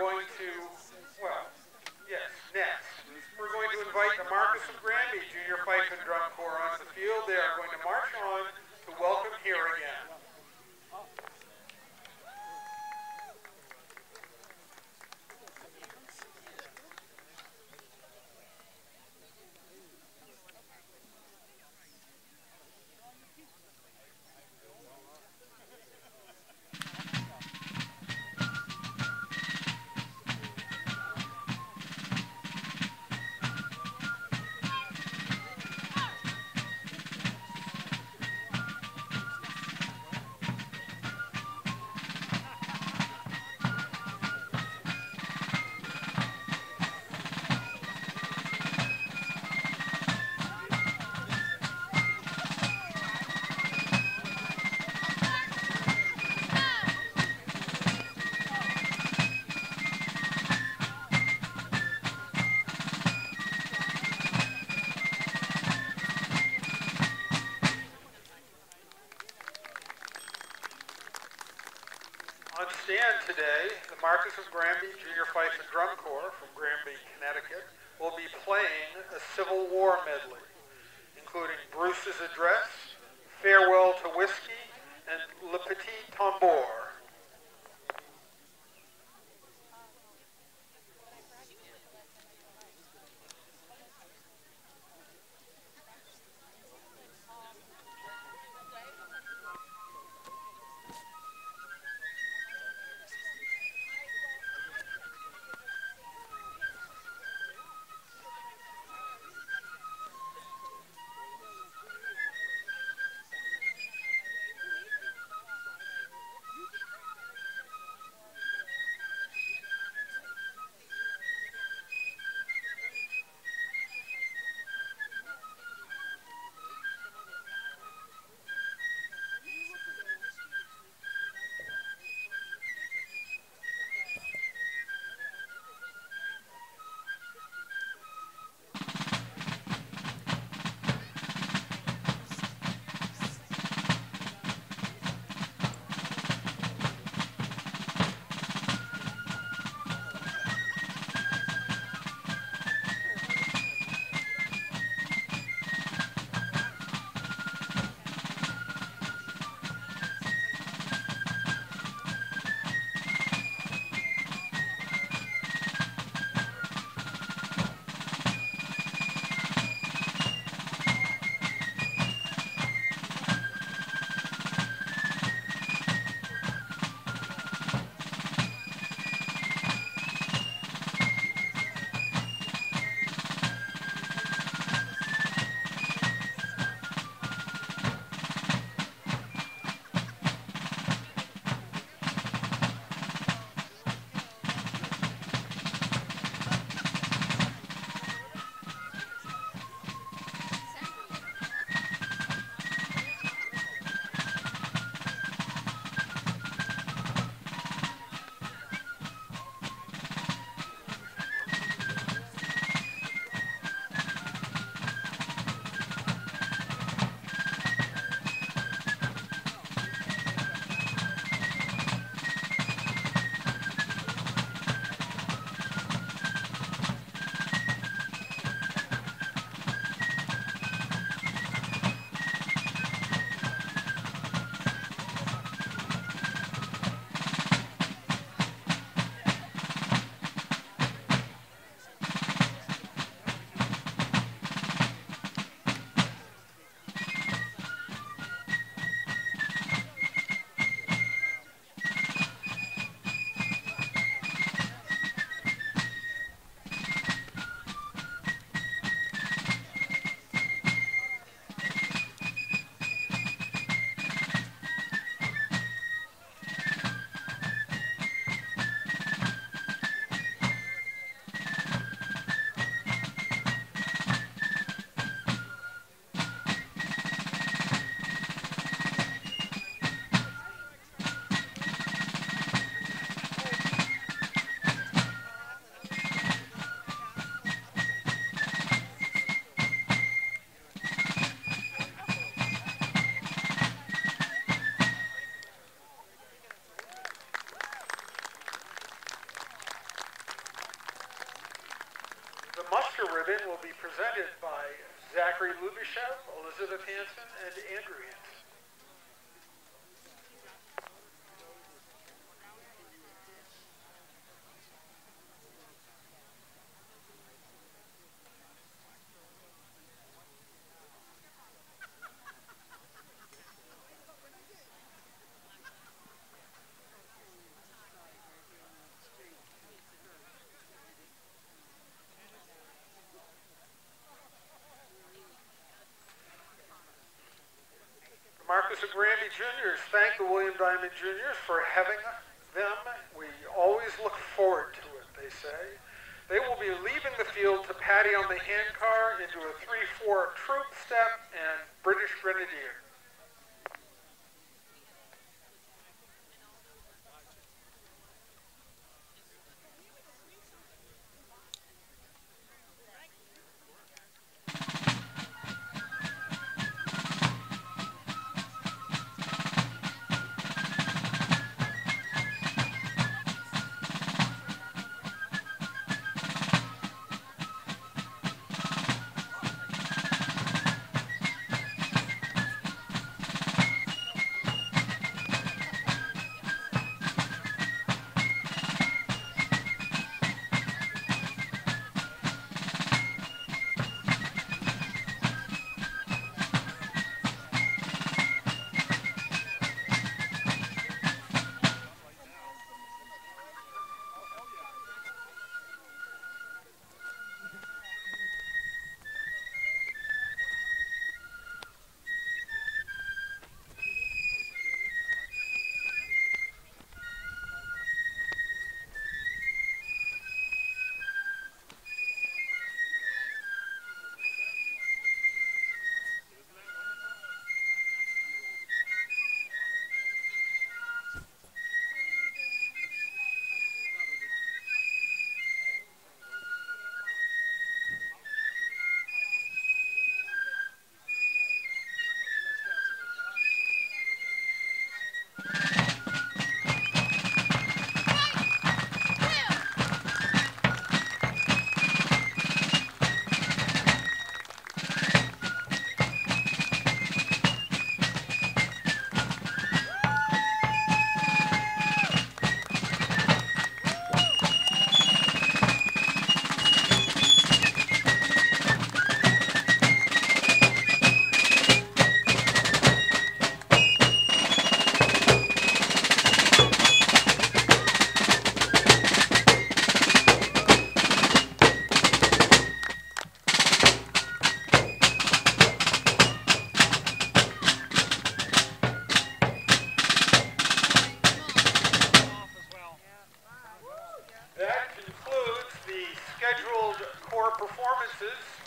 going to, well, yes, next, we're going to invite the Marquis of Granby Junior Fife and Drum Corps onto the field. They are going to march on to welcome here again. On stand today, the Marquis of Granby Junior Fife and Drum Corps from Granby, Connecticut, will be playing a Civil War medley, including Bruce's Address, Farewell to Whiskey, and Le Petit Tambour. ribbon will be presented by Zachary Lubishev, Elizabeth Hansen, and Andrew Hansen. Marquis of Granby Juniors thank the William Diamond Juniors for having them. We always look forward to it, they say. They will be leaving the field to Patty on the handcar into a 3-4 troop step and British Grenadier. That concludes the scheduled corps performances